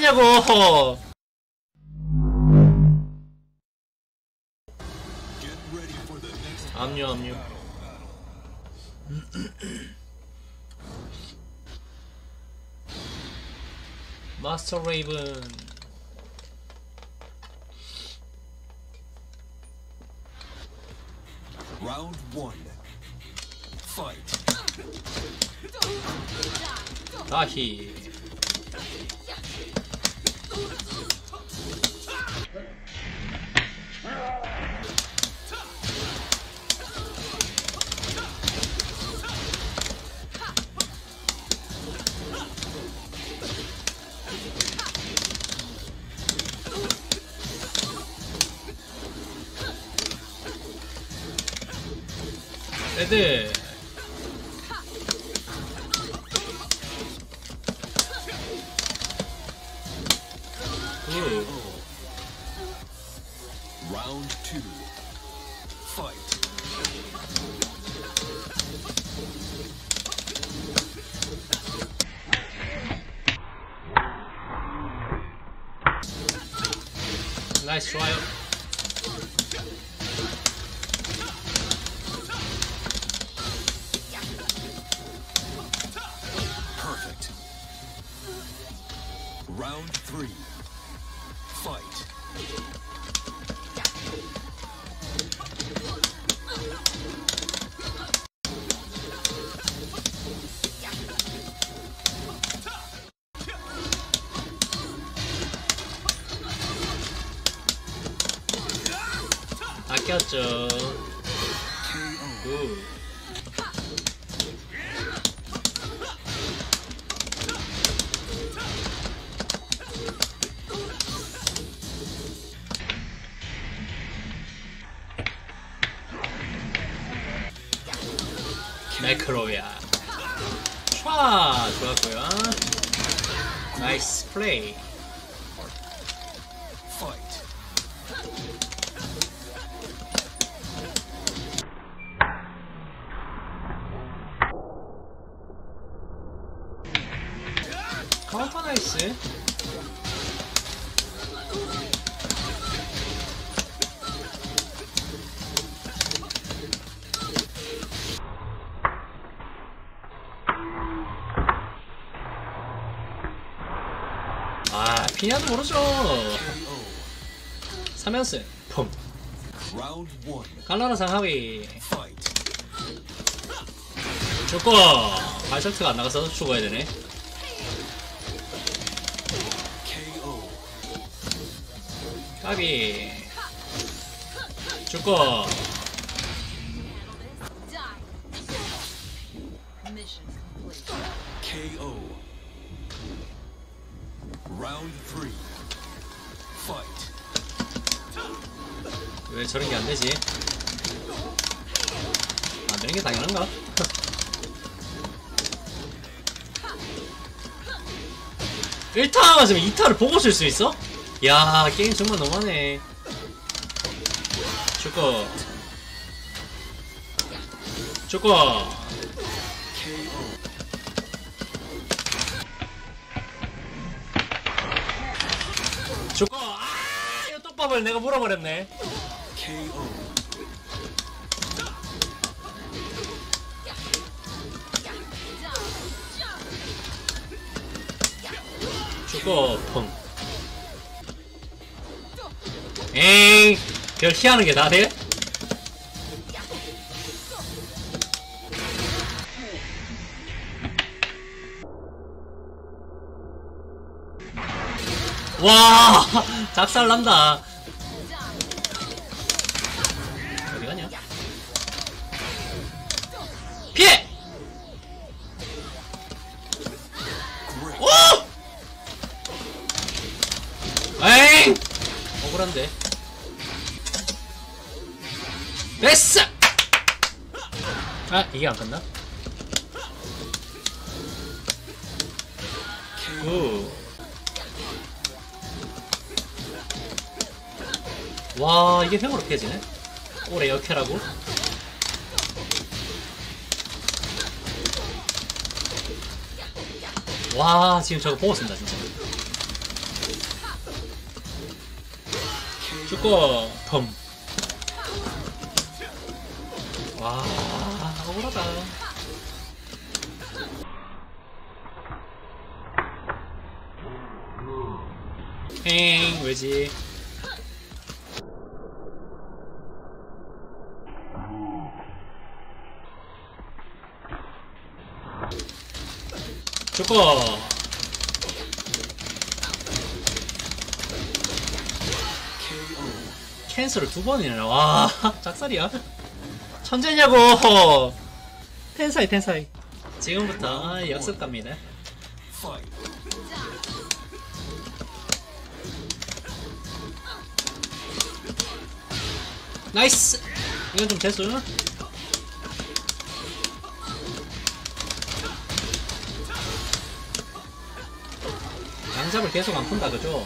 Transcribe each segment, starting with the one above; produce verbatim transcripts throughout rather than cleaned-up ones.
하냐고. 압류 압류. 마스터 레이븐. Round one. Fight. 다히. 레드. Round two. Fight. 나이스 좋아요. Perfect. Round three. Fight. 아꼈죠. 굿. 매크로야. 촤 좋았고요. 나이스 플레이. Fight. 카운터 나이스. 아 피냐도 모르죠. 삼 연승 펑. 갈라라상 하위. 죽고 발셔트가 안 나가서 죽어야 되네. 까비. 죽고. 케이오. Round three. Fight. 왜 저런 게 안 되지? 안 되는 게 당연한가? 일 타 맞으면 이 타를 보고 쓸 수 있어? 야 게임 정말 너무하네. 죽고. 죽고. 죽고. 아 이거 떡밥을 내가 물어버렸네. 죽고 펑. 에이 별 희한한 게 다 돼? 와 작살난다. 어디가냐? 피해! 오! 에잉! 억울한데. 됐어! 아 이게 안 끝나? 굿. 와 이게 횡으로 피해지네? 오래 역해라고? 와 지금 저거 보고 쓴다 진짜. 죽고 덤. 와 억울하다. 행 왜지? 죽고 캔슬을 두 번이나. 와 작살이야. 천재냐고. 텐사이 텐사이. 지금부터 역습 갑니다. Fight. 나이스. 이건 좀 재수. 양잡을 계속 안 푼다 그죠?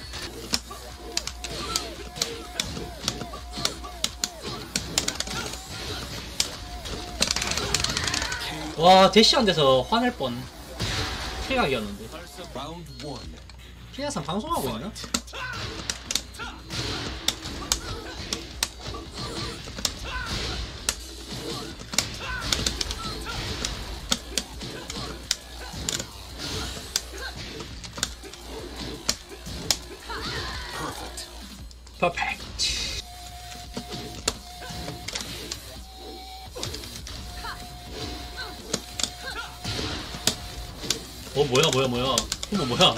와 대시 안 돼서 화낼 뻔. 킬각이었는데. Round one. 피나산 방송하고 있나? Perfect. 퍼펙트. 어 뭐야 뭐야 뭐야. 어머 뭐야.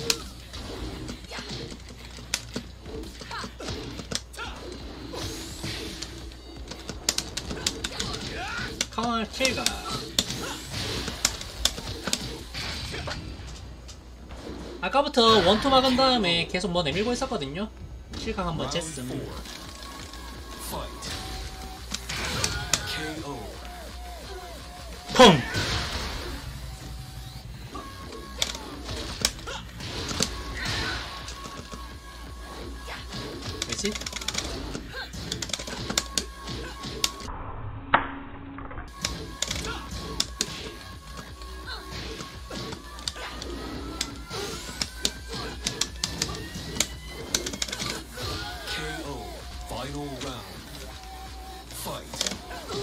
카운터 킬가. 아까부터 원투 막은 다음에 계속 뭐 내밀고 있었거든요. 킬강 한번 Round 쟀음. four. Fight. 케이오. 펑! 왜지? 케이오. Final round. Fight.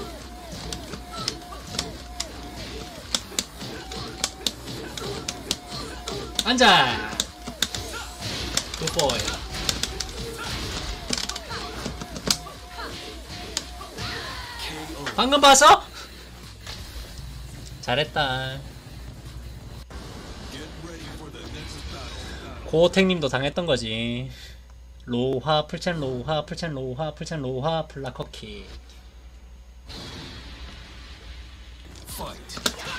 앉아! 굿보이. 케이오. 방금 봤어? 잘했다. Get ready for the next battle. 고택님도 당했던 거지. 로우화, 풀첸 로우화, 풀첸 로우화, 풀첸 로우화, 블라커키. Fight.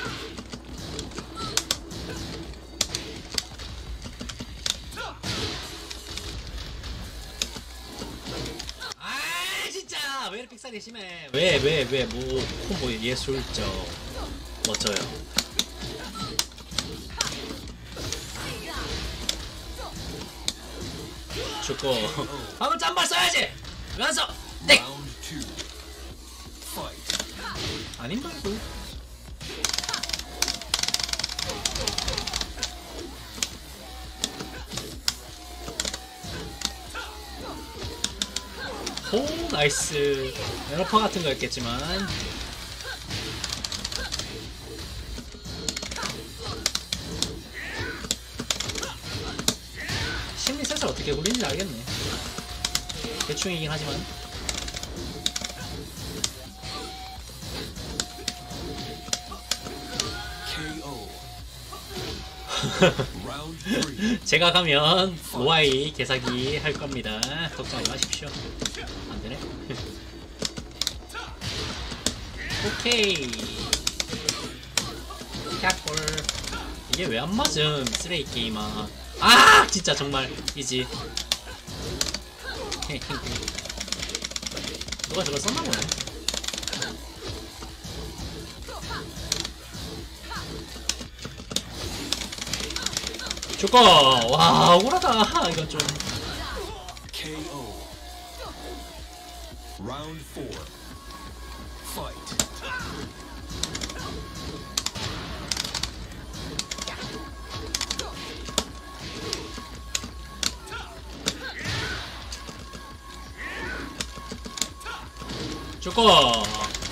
아 진짜 왜 이렇게 픽살이 심해. 왜 왜 왜뭐 콤보 예술적 멋져요. 죽고 방금 짬발 써야지. 왜 안 써? 땡. Round two. Fight. 아닌 말고. 오 나이스. 에너퍼 같은 거였겠지만 심리 셋을 어떻게 굴리는지 알겠네. 대충이긴 하지만. 케이오. Round three. 제가 가면 로아이 개사기 할 겁니다. 걱정하지 마십시오. 안 되네. 오케이. cat골. 이게 왜 안 맞음? 쓰레기 게임아. 아 진짜 정말 이지. 누가 저걸 썼나 보네. 죽어. 와 억울하다. 이건 좀. 케이오. Round four. Fight. 죽어.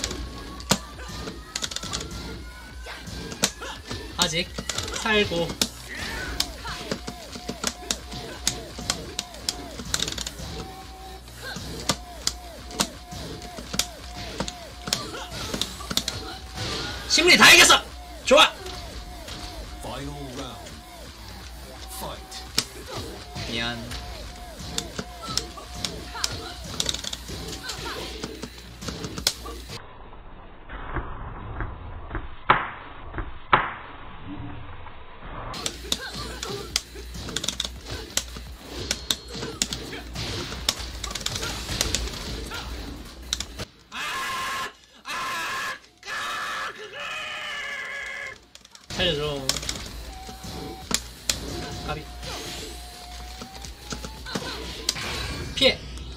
아직 살고. 시민이 다 이겼어. 좋아. Final round. Fight. 미안. 살려줘. 까비. 피해.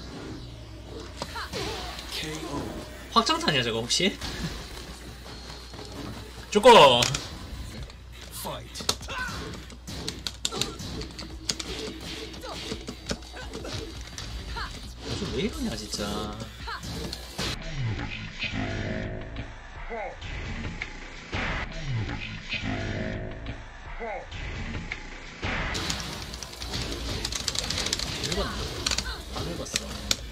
케이오. 확장탄이야 저거 혹시? 죽어. Fight. 요즘 왜 이러냐 진짜. 읽었나? 안 읽었어.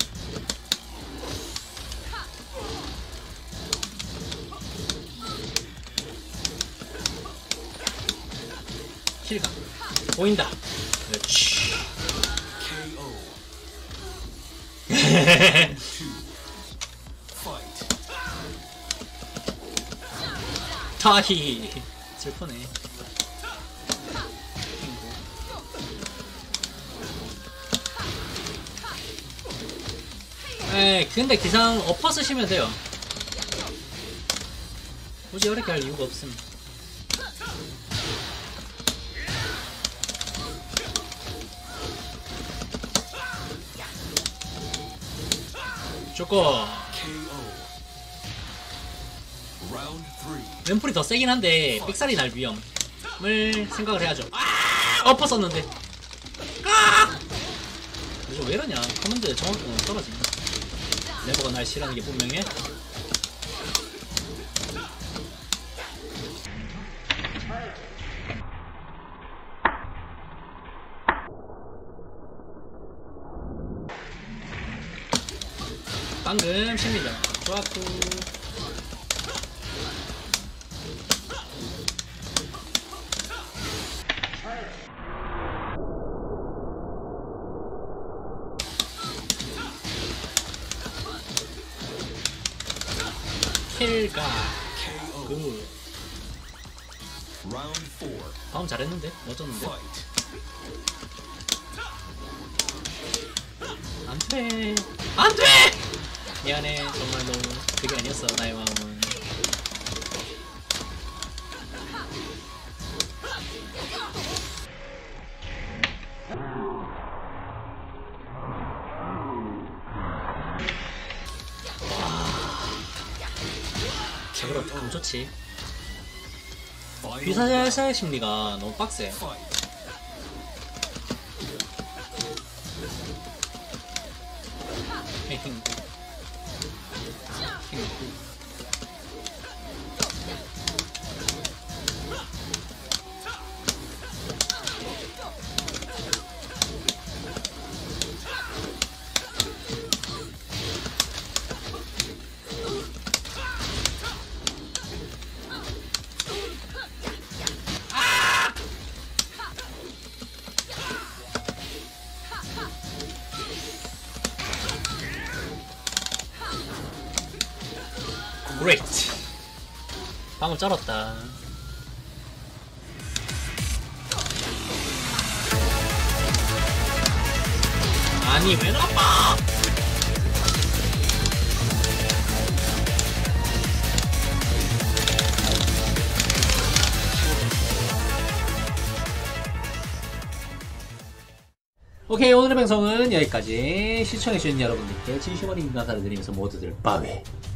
킬각 보인다. 그렇지. 케이오. Two. Fight. 타히 슬프네. 에 근데 기상 엎어 쓰시면 돼요. 굳이 어렵게 할 이유가 없음. 죽어. 케이오. Round three. 왼풀이 더 세긴 한데 삑살이 날 위험을 생각을 해야죠. 아! 엎어 썼는데. 아! 요즘 왜 이러냐. 커맨드 정확도가 떨어지네. 레버가 날 싫어하는 게 분명해. 방금 심리전 좋았고. 킬가 케이오. 굿. Round four. 다음 잘했는데? 멋졌는데? Fight. 안돼 안돼! 미안해 정말로 그게 아니었어 나의 마음은. 저거로 감 좋지. Final 비사살살 심리가 너무 빡세. Fight. 행구 행구 Great. 방금 쩔었다. 아니 왜 나빠? 오케이 오늘의 방송은 여기까지. 시청해주신 여러분들께 진심 어린 감사를 드리면서 모두들 빠웨